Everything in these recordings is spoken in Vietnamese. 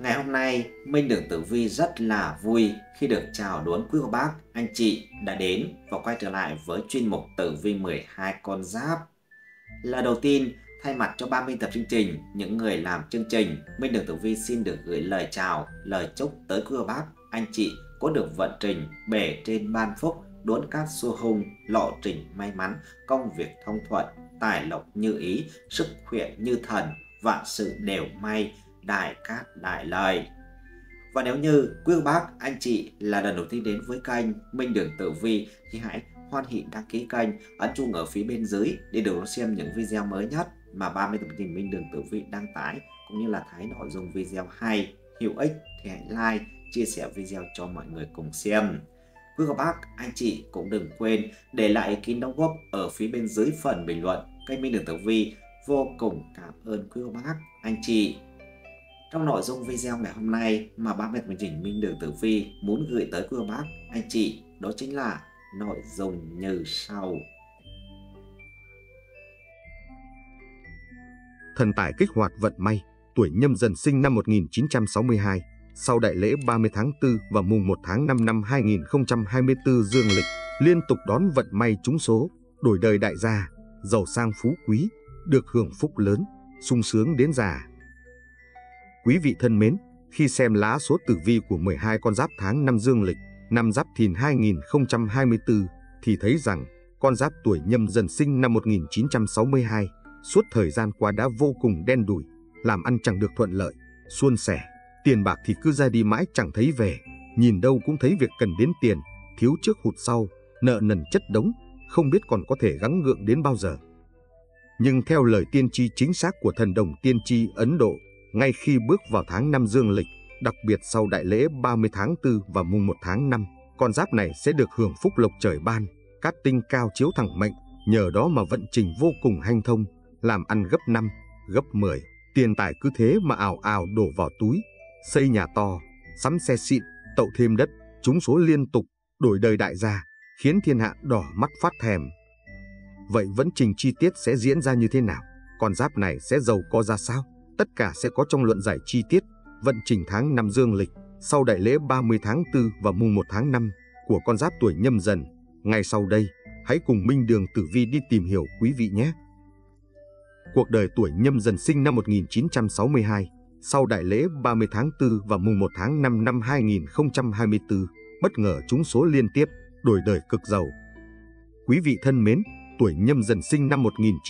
Ngày hôm nay, Minh Đường Tử Vi rất là vui khi được chào đón quý cô bác, anh chị đã đến và quay trở lại với chuyên mục Tử Vi 12 con giáp. Là đầu tiên, thay mặt cho 30 tập chương trình, những người làm chương trình, Minh Đường Tử Vi xin được gửi lời chào, lời chúc tới quý cô bác, anh chị có được vận trình bề trên ban phúc, đốn cát xua hung, lộ trình may mắn, công việc thông thuận, tài lộc như ý, sức khỏe như thần, vạn sự đều may, đại cát đại lợi. Và nếu như quý bác anh chị là lần đầu tiên đến với kênh Minh Đường Tử Vi thì hãy hoan hỉ đăng ký kênh, ấn chuông ở phía bên dưới để được xem những video mới nhất mà 30 tập trình Minh Đường Tử Vi đăng tải, cũng như là thấy nội dung video hay, hữu ích thì hãy like, chia sẻ video cho mọi người cùng xem. Quý cô bác anh chị cũng đừng quên để lại ý kiến đóng góp ở phía bên dưới phần bình luận kênh Minh Đường Tử Vi. Vô cùng cảm ơn quý cô bác anh chị. Trong nội dung video ngày hôm nay mà 30 tập trình Minh Đường Tử Vi muốn gửi tới quý cô bác anh chị đó chính là nội dung như sau. Thần tài kích hoạt vận may, tuổi Nhâm Dần sinh năm 1962, sau đại lễ 30 tháng 4 và mùng 1 tháng 5 năm 2024 dương lịch, liên tục đón vận may trúng số, đổi đời đại gia, giàu sang phú quý, được hưởng phúc lớn, sung sướng đến già. Quý vị thân mến, khi xem lá số tử vi của 12 con giáp tháng năm dương lịch, năm Giáp Thìn 2024 thì thấy rằng con giáp tuổi Nhâm Dần sinh năm 1962 suốt thời gian qua đã vô cùng đen đủi, làm ăn chẳng được thuận lợi, suôn sẻ, tiền bạc thì cứ ra đi mãi chẳng thấy về, nhìn đâu cũng thấy việc cần đến tiền, thiếu trước hụt sau, nợ nần chất đống, không biết còn có thể gắng gượng đến bao giờ. Nhưng theo lời tiên tri chính xác của thần đồng tiên tri Ấn Độ, ngay khi bước vào tháng 5 dương lịch, đặc biệt sau đại lễ 30 tháng 4 và mùng 1 tháng 5, con giáp này sẽ được hưởng phúc lộc trời ban, cát tinh cao chiếu thẳng mệnh, nhờ đó mà vận trình vô cùng hanh thông, làm ăn gấp 5, gấp 10, tiền tài cứ thế mà ào ào đổ vào túi, xây nhà to, sắm xe xịn, tậu thêm đất, trúng số liên tục, đổi đời đại gia, khiến thiên hạ đỏ mắt phát thèm. Vậy vận trình chi tiết sẽ diễn ra như thế nào? Con giáp này sẽ giàu có ra sao? Tất cả sẽ có trong luận giải chi tiết vận trình tháng 5 dương lịch sau đại lễ 30 tháng 4 và mùng 1 tháng 5 của con giáp tuổi Nhâm Dần. Ngay sau đây, hãy cùng Minh Đường Tử Vi đi tìm hiểu quý vị nhé. Cuộc đời tuổi Nhâm Dần sinh năm 1962, sau đại lễ 30 tháng 4 và mùng 1 tháng 5 năm 2024, bất ngờ trúng số liên tiếp, đổi đời cực giàu. Quý vị thân mến, tuổi Nhâm Dần sinh năm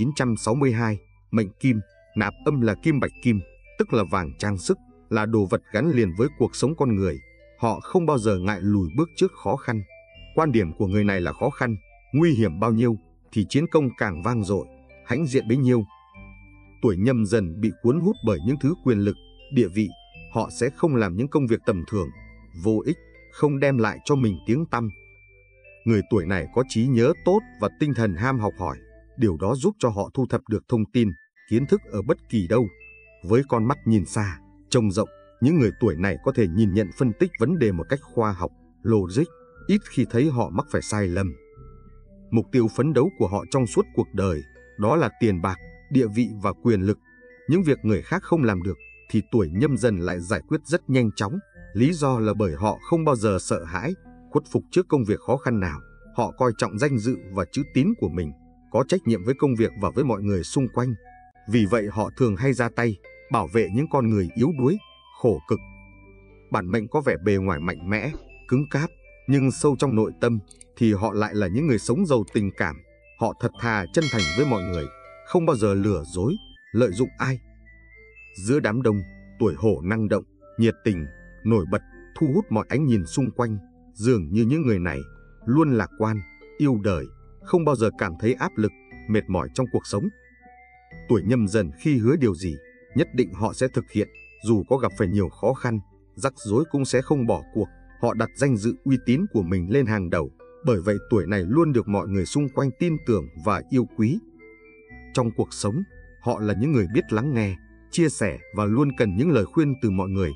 1962, mệnh Kim, nạp âm là kim bạch kim, tức là vàng trang sức, là đồ vật gắn liền với cuộc sống con người. Họ không bao giờ ngại lùi bước trước khó khăn. Quan điểm của người này là khó khăn, nguy hiểm bao nhiêu thì chiến công càng vang dội, hãnh diện bấy nhiêu. Tuổi Nhâm Dần bị cuốn hút bởi những thứ quyền lực, địa vị, họ sẽ không làm những công việc tầm thường, vô ích, không đem lại cho mình tiếng tăm. Người tuổi này có trí nhớ tốt và tinh thần ham học hỏi, điều đó giúp cho họ thu thập được thông tin, kiến thức ở bất kỳ đâu. Với con mắt nhìn xa, trông rộng, những người tuổi này có thể nhìn nhận phân tích vấn đề một cách khoa học, logic, ít khi thấy họ mắc phải sai lầm. Mục tiêu phấn đấu của họ trong suốt cuộc đời, đó là tiền bạc, địa vị và quyền lực. Những việc người khác không làm được, thì tuổi Nhâm Dần lại giải quyết rất nhanh chóng. Lý do là bởi họ không bao giờ sợ hãi, khuất phục trước công việc khó khăn nào. Họ coi trọng danh dự và chữ tín của mình, có trách nhiệm với công việc và với mọi người xung quanh. Vì vậy họ thường hay ra tay, bảo vệ những con người yếu đuối, khổ cực. Bản mệnh có vẻ bề ngoài mạnh mẽ, cứng cáp, nhưng sâu trong nội tâm thì họ lại là những người sống giàu tình cảm. Họ thật thà chân thành với mọi người, không bao giờ lừa dối, lợi dụng ai. Giữa đám đông, tuổi Hổ năng động, nhiệt tình, nổi bật, thu hút mọi ánh nhìn xung quanh. Dường như những người này luôn lạc quan, yêu đời, không bao giờ cảm thấy áp lực, mệt mỏi trong cuộc sống. Tuổi Nhâm Dần khi hứa điều gì, nhất định họ sẽ thực hiện, dù có gặp phải nhiều khó khăn, rắc rối cũng sẽ không bỏ cuộc. Họ đặt danh dự uy tín của mình lên hàng đầu, bởi vậy tuổi này luôn được mọi người xung quanh tin tưởng và yêu quý. Trong cuộc sống, họ là những người biết lắng nghe, chia sẻ và luôn cần những lời khuyên từ mọi người.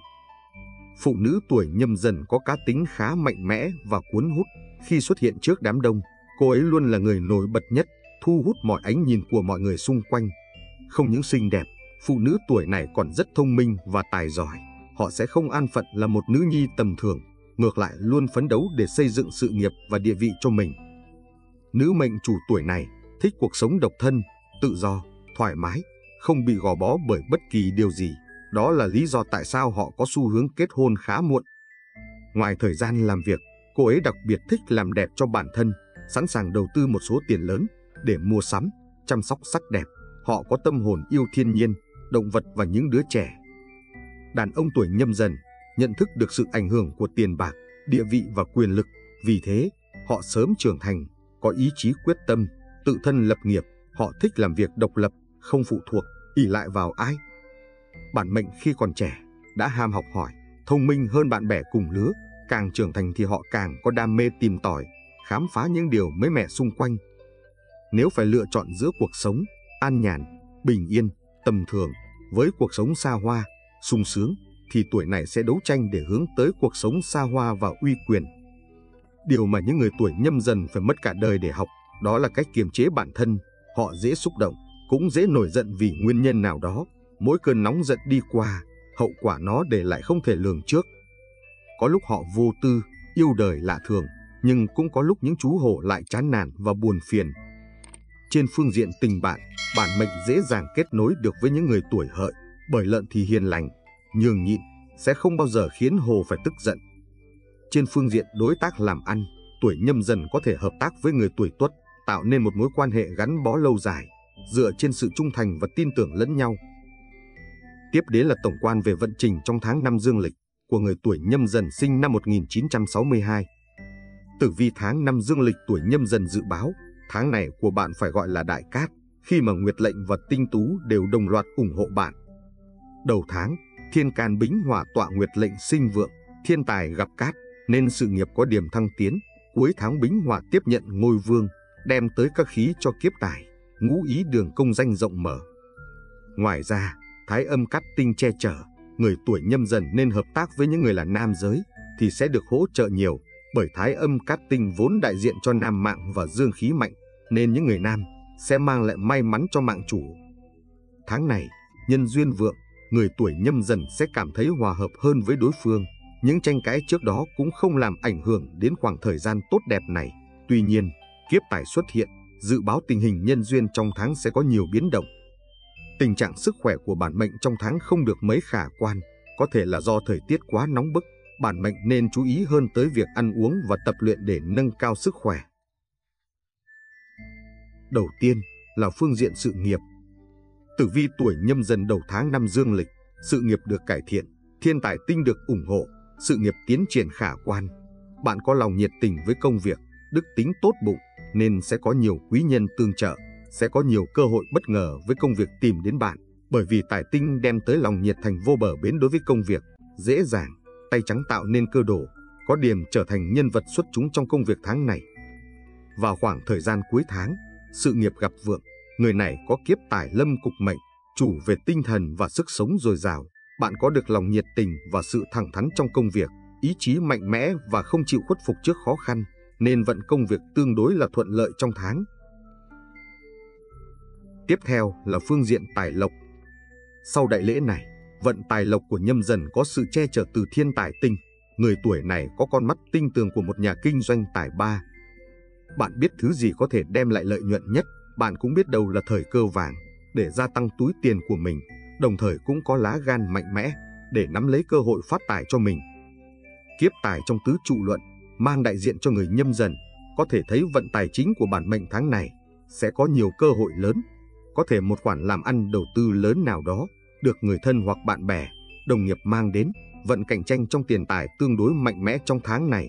Phụ nữ tuổi Nhâm Dần có cá tính khá mạnh mẽ và cuốn hút. Khi xuất hiện trước đám đông, cô ấy luôn là người nổi bật nhất, thu hút mọi ánh nhìn của mọi người xung quanh. Không những xinh đẹp, phụ nữ tuổi này còn rất thông minh và tài giỏi. họ sẽ không an phận là một nữ nhi tầm thường, ngược lại luôn phấn đấu để xây dựng sự nghiệp và địa vị cho mình. Nữ mệnh chủ tuổi này thích cuộc sống độc thân, tự do, thoải mái, không bị gò bó bởi bất kỳ điều gì. Đó là lý do tại sao họ có xu hướng kết hôn khá muộn. Ngoài thời gian làm việc, cô ấy đặc biệt thích làm đẹp cho bản thân, sẵn sàng đầu tư một số tiền lớn để mua sắm, chăm sóc sắc đẹp. Họ có tâm hồn yêu thiên nhiên, động vật và những đứa trẻ. Đàn ông tuổi Nhâm Dần nhận thức được sự ảnh hưởng của tiền bạc, địa vị và quyền lực. Vì thế, họ sớm trưởng thành, có ý chí quyết tâm, tự thân lập nghiệp. Họ thích làm việc độc lập, không phụ thuộc, ỷ lại vào ai. Bản mệnh khi còn trẻ đã ham học hỏi, thông minh hơn bạn bè cùng lứa. Càng trưởng thành thì họ càng có đam mê tìm tòi, khám phá những điều mới mẻ xung quanh. Nếu phải lựa chọn giữa cuộc sống an nhàn, bình yên, tầm thường với cuộc sống xa hoa, sung sướng, thì tuổi này sẽ đấu tranh để hướng tới cuộc sống xa hoa và uy quyền. Điều mà những người tuổi Nhâm Dần phải mất cả đời để học, đó là cách kiềm chế bản thân. Họ dễ xúc động, cũng dễ nổi giận vì nguyên nhân nào đó. Mỗi cơn nóng giận đi qua, hậu quả nó để lại không thể lường trước. Có lúc họ vô tư, yêu đời lạ thường, nhưng cũng có lúc những chú hổ lại chán nản và buồn phiền. Trên phương diện tình bạn, bản mệnh dễ dàng kết nối được với những người tuổi Hợi, bởi Lợn thì hiền lành, nhường nhịn, sẽ không bao giờ khiến hổ phải tức giận. Trên phương diện đối tác làm ăn, tuổi Nhâm Dần có thể hợp tác với người tuổi Tuất, tạo nên một mối quan hệ gắn bó lâu dài, dựa trên sự trung thành và tin tưởng lẫn nhau. Tiếp đến là tổng quan về vận trình trong tháng năm dương lịch của người tuổi Nhâm Dần sinh năm 1962. Tử vi tháng năm dương lịch tuổi Nhâm Dần dự báo, tháng này của bạn phải gọi là đại cát, khi mà Nguyệt lệnh và Tinh tú đều đồng loạt ủng hộ bạn. Đầu tháng, thiên can Bính hỏa tọa Nguyệt lệnh sinh vượng, thiên tài gặp cát, nên sự nghiệp có điểm thăng tiến. Cuối tháng Bính hỏa tiếp nhận ngôi vương, đem tới các khí cho kiếp tài, ngũ ý đường công danh rộng mở. Ngoài ra, thái âm cát tinh che chở, người tuổi Nhâm Dần nên hợp tác với những người là nam giới thì sẽ được hỗ trợ nhiều, bởi thái âm cát tinh vốn đại diện cho nam mạng và dương khí mạnh, nên những người nam sẽ mang lại may mắn cho mạng chủ. Tháng này, nhân duyên vượng, người tuổi Nhâm Dần sẽ cảm thấy hòa hợp hơn với đối phương. Những tranh cãi trước đó cũng không làm ảnh hưởng đến khoảng thời gian tốt đẹp này. Tuy nhiên, kiếp tài xuất hiện, dự báo tình hình nhân duyên trong tháng sẽ có nhiều biến động. Tình trạng sức khỏe của bản mệnh trong tháng không được mấy khả quan, có thể là do thời tiết quá nóng bức. Bản mệnh nên chú ý hơn tới việc ăn uống và tập luyện để nâng cao sức khỏe. Đầu tiên là phương diện sự nghiệp. Tử vi tuổi Nhâm Dần đầu tháng năm dương lịch, sự nghiệp được cải thiện, thiên tài tinh được ủng hộ, sự nghiệp tiến triển khả quan. Bạn có lòng nhiệt tình với công việc, đức tính tốt bụng, nên sẽ có nhiều quý nhân tương trợ, sẽ có nhiều cơ hội bất ngờ với công việc tìm đến bạn, bởi vì tài tinh đem tới lòng nhiệt thành vô bờ bến đối với công việc, dễ dàng, tay trắng tạo nên cơ đồ, có điểm trở thành nhân vật xuất chúng trong công việc tháng này. Vào khoảng thời gian cuối tháng, sự nghiệp gặp vượng, người này có kiếp tài lâm cục mệnh, chủ về tinh thần và sức sống dồi dào. Bạn có được lòng nhiệt tình và sự thẳng thắn trong công việc, ý chí mạnh mẽ và không chịu khuất phục trước khó khăn, nên vận công việc tương đối là thuận lợi trong tháng. Tiếp theo là phương diện tài lộc. Sau đại lễ này, vận tài lộc của Nhâm Dần có sự che chở từ thiên tài tinh. Người tuổi này có con mắt tinh tường của một nhà kinh doanh tài ba. Bạn biết thứ gì có thể đem lại lợi nhuận nhất, bạn cũng biết đâu là thời cơ vàng để gia tăng túi tiền của mình, đồng thời cũng có lá gan mạnh mẽ để nắm lấy cơ hội phát tài cho mình. Kiếp tài trong tứ trụ luận mang đại diện cho người Nhâm Dần, có thể thấy vận tài chính của bản mệnh tháng này sẽ có nhiều cơ hội lớn, có thể một khoản làm ăn đầu tư lớn nào đó được người thân hoặc bạn bè, đồng nghiệp mang đến. Vận cạnh tranh trong tiền tài tương đối mạnh mẽ trong tháng này.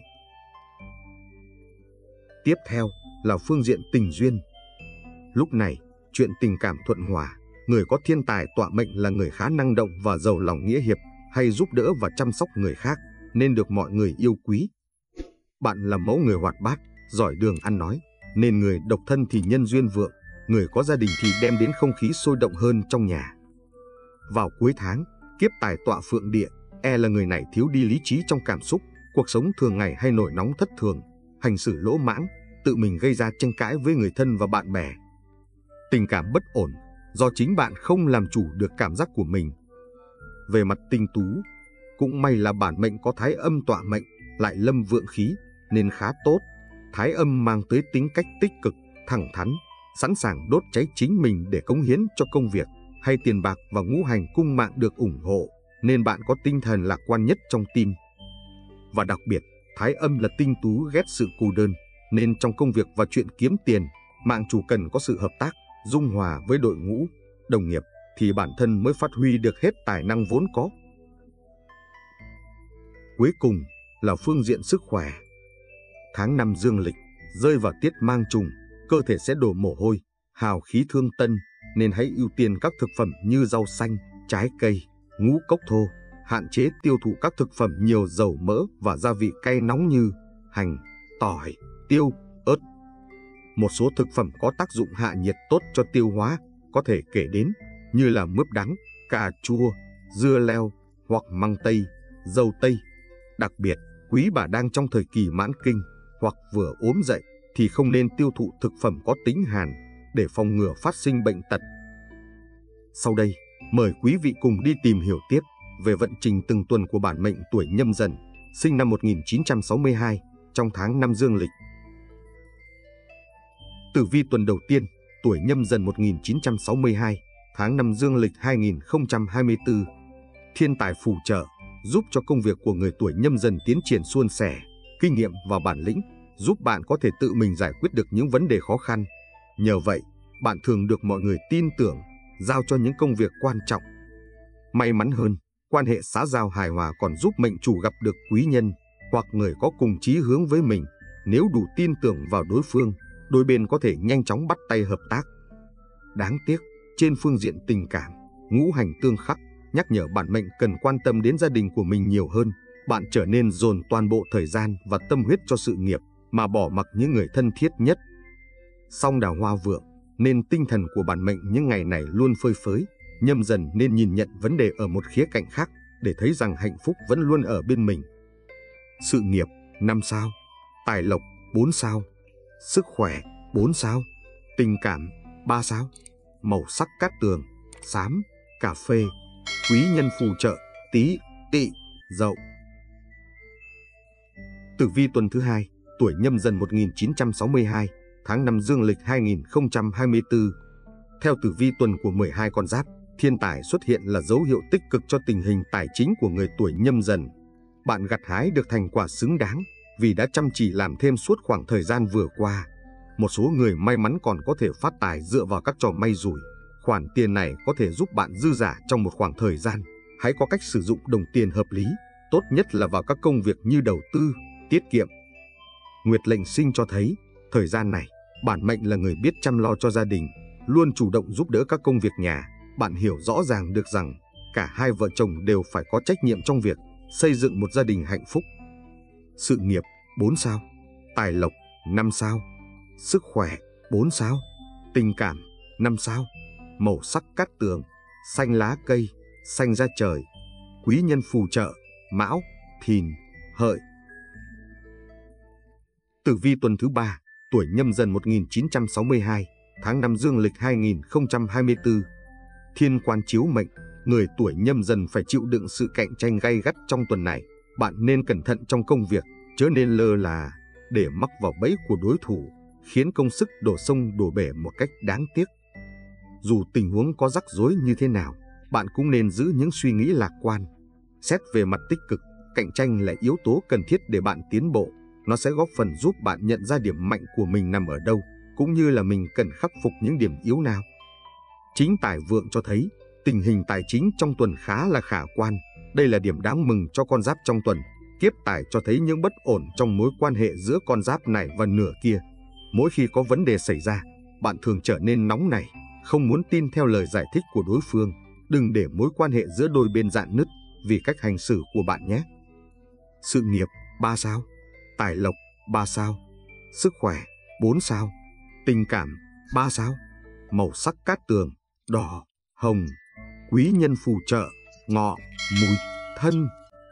Tiếp theo là phương diện tình duyên. Lúc này, chuyện tình cảm thuận hòa, người có thiên tài tọa mệnh là người khá năng động và giàu lòng nghĩa hiệp, hay giúp đỡ và chăm sóc người khác, nên được mọi người yêu quý. Bạn là mẫu người hoạt bát, giỏi đường ăn nói, nên người độc thân thì nhân duyên vượng, người có gia đình thì đem đến không khí sôi động hơn trong nhà. Vào cuối tháng, kiếp tài tọa phượng địa, là người này thiếu đi lý trí trong cảm xúc, cuộc sống thường ngày hay nổi nóng thất thường, hành xử lỗ mãng, tự mình gây ra tranh cãi với người thân và bạn bè. Tình cảm bất ổn, do chính bạn không làm chủ được cảm giác của mình. Về mặt tinh tú, Cũng may là bản mệnh có thái âm tọa mệnh, lại lâm vượng khí, nên khá tốt. Thái âm mang tới tính cách tích cực, thẳng thắn, sẵn sàng đốt cháy chính mình để cống hiến cho công việc hay tiền bạc, và ngũ hành cung mạng được ủng hộ, nên bạn có tinh thần lạc quan nhất trong team. Và đặc biệt, thái âm là tinh tú ghét sự cô đơn, nên trong công việc và chuyện kiếm tiền, mạng chủ cần có sự hợp tác, dung hòa với đội ngũ, đồng nghiệp, thì bản thân mới phát huy được hết tài năng vốn có. Cuối cùng là phương diện sức khỏe. Tháng 5 dương lịch rơi vào tiết mang trùng, cơ thể sẽ đổ mồ hôi, hào khí thương tân, nên hãy ưu tiên các thực phẩm như rau xanh, trái cây, ngũ cốc thô, hạn chế tiêu thụ các thực phẩm nhiều dầu mỡ và gia vị cay nóng như hành, tỏi, tiêu, ớt. Một số thực phẩm có tác dụng hạ nhiệt tốt cho tiêu hóa có thể kể đến như là mướp đắng, cà chua, dưa leo hoặc măng tây, dâu tây. Đặc biệt, quý bà đang trong thời kỳ mãn kinh hoặc vừa ốm dậy thì không nên tiêu thụ thực phẩm có tính hàn để phòng ngừa phát sinh bệnh tật. Sau đây, mời quý vị cùng đi tìm hiểu tiếp về vận trình từng tuần của bản mệnh tuổi Nhâm Dần, sinh năm 1962 trong tháng 5 dương lịch. Tử vi tuần đầu tiên, tuổi Nhâm Dần 1962, tháng 5 dương lịch 2024. Thiên tài phù trợ, giúp cho công việc của người tuổi Nhâm Dần tiến triển suôn sẻ. Kinh nghiệm và bản lĩnh giúp bạn có thể tự mình giải quyết được những vấn đề khó khăn. Nhờ vậy, bạn thường được mọi người tin tưởng, giao cho những công việc quan trọng. May mắn hơn, quan hệ xã giao hài hòa còn giúp mệnh chủ gặp được quý nhân hoặc người có cùng chí hướng với mình. Nếu đủ tin tưởng vào đối phương, đôi bên có thể nhanh chóng bắt tay hợp tác. Đáng tiếc, trên phương diện tình cảm, ngũ hành tương khắc nhắc nhở bản mệnh cần quan tâm đến gia đình của mình nhiều hơn. Bạn trở nên dồn toàn bộ thời gian và tâm huyết cho sự nghiệp mà bỏ mặc những người thân thiết nhất. Song đào hoa vượng nên tinh thần của bản mệnh những ngày này luôn phơi phới. Nhâm Dần nên nhìn nhận vấn đề ở một khía cạnh khác để thấy rằng hạnh phúc vẫn luôn ở bên mình. Sự nghiệp 5 sao, tài lộc 4 sao, sức khỏe 4 sao, tình cảm 3 sao, màu sắc cát tường xám, cà phê, quý nhân phù trợ Tý, Tỵ, Dậu. Tử vi tuần thứ 2, tuổi Nhâm Dần 1962, tháng 5 dương lịch 2024. Theo tử vi tuần của 12 con giáp, thiên tài xuất hiện là dấu hiệu tích cực cho tình hình tài chính của người tuổi Nhâm Dần. Bạn gặt hái được thành quả xứng đáng vì đã chăm chỉ làm thêm suốt khoảng thời gian vừa qua. Một số người may mắn còn có thể phát tài dựa vào các trò may rủi. Khoản tiền này có thể giúp bạn dư dả trong một khoảng thời gian. Hãy có cách sử dụng đồng tiền hợp lý, tốt nhất là vào các công việc như đầu tư, tiết kiệm. Nguyệt lệnh sinh cho thấy, thời gian này, bản mệnh là người biết chăm lo cho gia đình, luôn chủ động giúp đỡ các công việc nhà. Bạn hiểu rõ ràng được rằng, cả hai vợ chồng đều phải có trách nhiệm trong việc xây dựng một gia đình hạnh phúc. Sự nghiệp 4 sao, tài lộc 5 sao, sức khỏe 4 sao, tình cảm 5 sao, màu sắc cát tường, xanh lá cây, xanh da trời, quý nhân phù trợ Mão, Thìn, Hợi. Tử vi tuần thứ 3, tuổi Nhâm Dần 1962, tháng 5 dương lịch 2024. Thiên quan chiếu mệnh, người tuổi Nhâm Dần phải chịu đựng sự cạnh tranh gay gắt trong tuần này. Bạn nên cẩn thận trong công việc, chớ nên lơ là để mắc vào bẫy của đối thủ, khiến công sức đổ sông đổ bể một cách đáng tiếc. Dù tình huống có rắc rối như thế nào, bạn cũng nên giữ những suy nghĩ lạc quan. Xét về mặt tích cực, cạnh tranh là yếu tố cần thiết để bạn tiến bộ. Nó sẽ góp phần giúp bạn nhận ra điểm mạnh của mình nằm ở đâu, cũng như là mình cần khắc phục những điểm yếu nào. Chính tài vượng cho thấy, tình hình tài chính trong tuần khá là khả quan. Đây là điểm đáng mừng cho con giáp trong tuần. Kiếp tài cho thấy những bất ổn trong mối quan hệ giữa con giáp này và nửa kia. Mỗi khi có vấn đề xảy ra, bạn thường trở nên nóng nảy, không muốn tin theo lời giải thích của đối phương. Đừng để mối quan hệ giữa đôi bên rạn nứt vì cách hành xử của bạn nhé. Sự nghiệp 3 sao, tài lộc 3 sao, sức khỏe 4 sao, tình cảm 3 sao, màu sắc cát tường, đỏ, hồng, quý nhân phù trợ Ngọ, Mùi, Thân.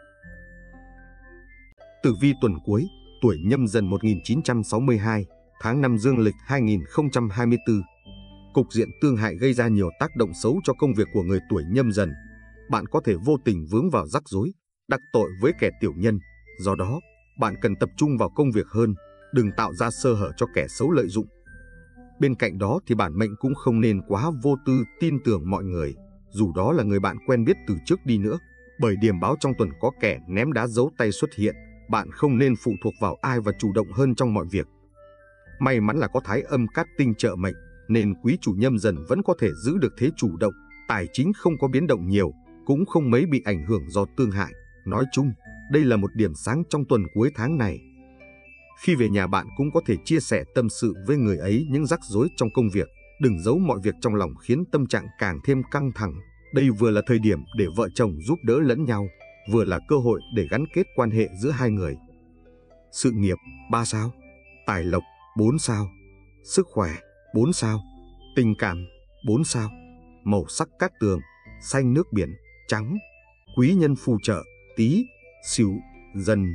Tử vi tuần cuối, tuổi Nhâm Dần 1962, tháng 5 dương lịch 2024. Cục diện tương hại gây ra nhiều tác động xấu cho công việc của người tuổi Nhâm Dần. Bạn có thể vô tình vướng vào rắc rối, đắc tội với kẻ tiểu nhân. Do đó, bạn cần tập trung vào công việc hơn, đừng tạo ra sơ hở cho kẻ xấu lợi dụng. Bên cạnh đó thì bản mệnh cũng không nên quá vô tư tin tưởng mọi người, dù đó là người bạn quen biết từ trước đi nữa, bởi điềm báo trong tuần có kẻ ném đá giấu tay xuất hiện. Bạn không nên phụ thuộc vào ai và chủ động hơn trong mọi việc. May mắn là có thái âm cát tinh trợ mệnh, nên quý chủ Nhâm Dần vẫn có thể giữ được thế chủ động, tài chính không có biến động nhiều, cũng không mấy bị ảnh hưởng do tương hại. Nói chung, đây là một điểm sáng trong tuần cuối tháng này. Khi về nhà, bạn cũng có thể chia sẻ tâm sự với người ấy những rắc rối trong công việc, đừng giấu mọi việc trong lòng khiến tâm trạng càng thêm căng thẳng. Đây vừa là thời điểm để vợ chồng giúp đỡ lẫn nhau, vừa là cơ hội để gắn kết quan hệ giữa hai người. Sự nghiệp 3 sao, tài lộc 4 sao, sức khỏe 4 sao, tình cảm 4 sao, màu sắc cát tường, xanh nước biển, trắng, quý nhân phù trợ, Tý, Sửu, Dần.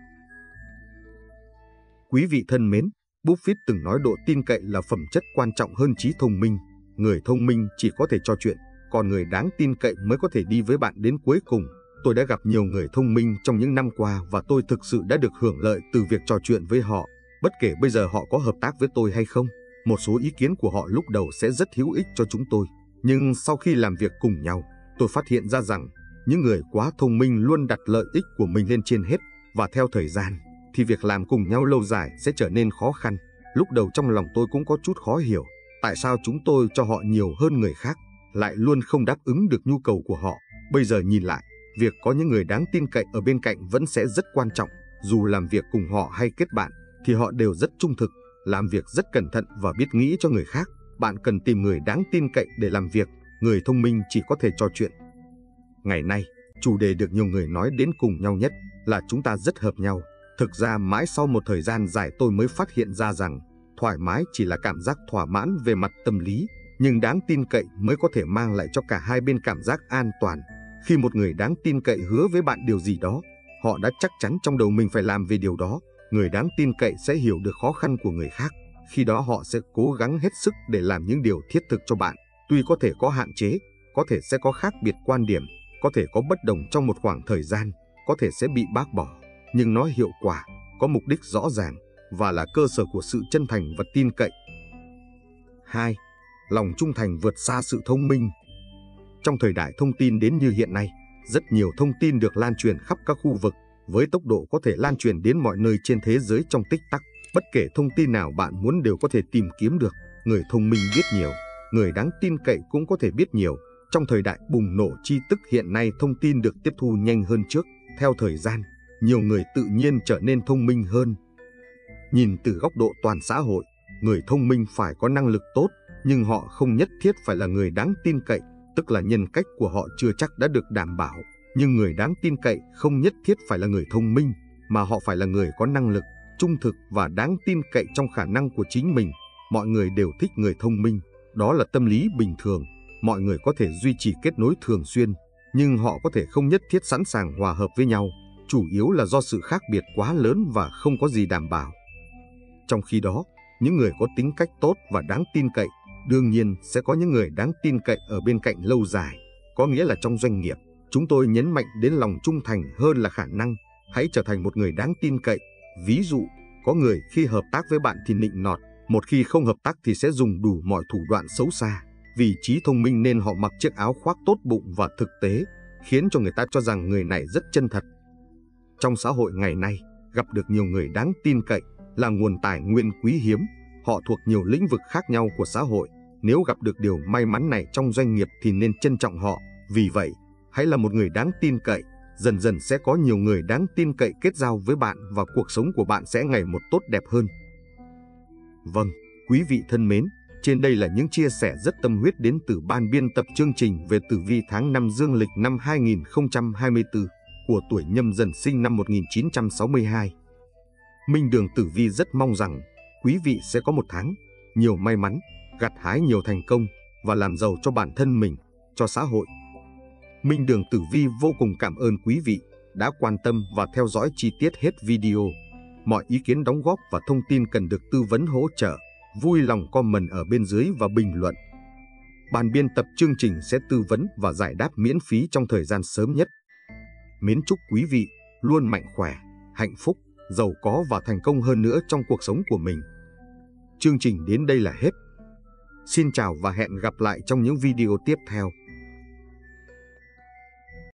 Quý vị thân mến, Buffett từng nói độ tin cậy là phẩm chất quan trọng hơn trí thông minh. Người thông minh chỉ có thể trò chuyện, còn người đáng tin cậy mới có thể đi với bạn đến cuối cùng. Tôi đã gặp nhiều người thông minh trong những năm qua và tôi thực sự đã được hưởng lợi từ việc trò chuyện với họ. Bất kể bây giờ họ có hợp tác với tôi hay không, một số ý kiến của họ lúc đầu sẽ rất hữu ích cho chúng tôi. Nhưng sau khi làm việc cùng nhau, tôi phát hiện ra rằng những người quá thông minh luôn đặt lợi ích của mình lên trên hết, và theo thời gian thì việc làm cùng nhau lâu dài sẽ trở nên khó khăn. Lúc đầu trong lòng tôi cũng có chút khó hiểu, tại sao chúng tôi cho họ nhiều hơn người khác, lại luôn không đáp ứng được nhu cầu của họ. Bây giờ nhìn lại, việc có những người đáng tin cậy ở bên cạnh vẫn sẽ rất quan trọng. Dù làm việc cùng họ hay kết bạn, thì họ đều rất trung thực, làm việc rất cẩn thận và biết nghĩ cho người khác. Bạn cần tìm người đáng tin cậy để làm việc, người thông minh chỉ có thể trò chuyện. Ngày nay, chủ đề được nhiều người nói đến cùng nhau nhất là chúng ta rất hợp nhau. Thực ra mãi sau một thời gian dài tôi mới phát hiện ra rằng thoải mái chỉ là cảm giác thỏa mãn về mặt tâm lý, nhưng đáng tin cậy mới có thể mang lại cho cả hai bên cảm giác an toàn. Khi một người đáng tin cậy hứa với bạn điều gì đó, họ đã chắc chắn trong đầu mình phải làm về điều đó. Người đáng tin cậy sẽ hiểu được khó khăn của người khác. Khi đó họ sẽ cố gắng hết sức để làm những điều thiết thực cho bạn. Tuy có thể có hạn chế, có thể sẽ có khác biệt quan điểm, có thể có bất đồng trong một khoảng thời gian, có thể sẽ bị bác bỏ, nhưng nó hiệu quả, có mục đích rõ ràng và là cơ sở của sự chân thành và tin cậy. 2. Lòng trung thành vượt xa sự thông minh. Trong thời đại thông tin đến như hiện nay, rất nhiều thông tin được lan truyền khắp các khu vực với tốc độ có thể lan truyền đến mọi nơi trên thế giới trong tích tắc. Bất kể thông tin nào bạn muốn đều có thể tìm kiếm được. Người thông minh biết nhiều, người đáng tin cậy cũng có thể biết nhiều. Trong thời đại bùng nổ tri thức hiện nay, thông tin được tiếp thu nhanh hơn trước. Theo thời gian, nhiều người tự nhiên trở nên thông minh hơn. Nhìn từ góc độ toàn xã hội, người thông minh phải có năng lực tốt, nhưng họ không nhất thiết phải là người đáng tin cậy, tức là nhân cách của họ chưa chắc đã được đảm bảo. Nhưng người đáng tin cậy không nhất thiết phải là người thông minh, mà họ phải là người có năng lực, trung thực và đáng tin cậy trong khả năng của chính mình. Mọi người đều thích người thông minh, đó là tâm lý bình thường. Mọi người có thể duy trì kết nối thường xuyên, nhưng họ có thể không nhất thiết sẵn sàng hòa hợp với nhau, chủ yếu là do sự khác biệt quá lớn và không có gì đảm bảo. Trong khi đó, những người có tính cách tốt và đáng tin cậy, đương nhiên sẽ có những người đáng tin cậy ở bên cạnh lâu dài. Có nghĩa là trong doanh nghiệp, chúng tôi nhấn mạnh đến lòng trung thành hơn là khả năng. Hãy trở thành một người đáng tin cậy. Ví dụ, có người khi hợp tác với bạn thì nịnh nọt, một khi không hợp tác thì sẽ dùng đủ mọi thủ đoạn xấu xa. Vì trí thông minh nên họ mặc chiếc áo khoác tốt bụng và thực tế, khiến cho người ta cho rằng người này rất chân thật. Trong xã hội ngày nay, gặp được nhiều người đáng tin cậy là nguồn tài nguyên quý hiếm. Họ thuộc nhiều lĩnh vực khác nhau của xã hội. Nếu gặp được điều may mắn này trong doanh nghiệp thì nên trân trọng họ. Vì vậy, hãy là một người đáng tin cậy. Dần dần sẽ có nhiều người đáng tin cậy kết giao với bạn và cuộc sống của bạn sẽ ngày một tốt đẹp hơn. Vâng, quý vị thân mến, trên đây là những chia sẻ rất tâm huyết đến từ ban biên tập chương trình về tử vi tháng 5 dương lịch năm 2024 của tuổi Nhâm Dần sinh năm 1962. Minh Đường Tử Vi rất mong rằng quý vị sẽ có một tháng nhiều may mắn, gặt hái nhiều thành công và làm giàu cho bản thân mình, cho xã hội. Minh Đường Tử Vi vô cùng cảm ơn quý vị đã quan tâm và theo dõi chi tiết hết video. Mọi ý kiến đóng góp và thông tin cần được tư vấn hỗ trợ, vui lòng comment ở bên dưới và bình luận. Ban biên tập chương trình sẽ tư vấn và giải đáp miễn phí trong thời gian sớm nhất. Mến chúc quý vị luôn mạnh khỏe, hạnh phúc, giàu có và thành công hơn nữa trong cuộc sống của mình. Chương trình đến đây là hết. Xin chào và hẹn gặp lại trong những video tiếp theo.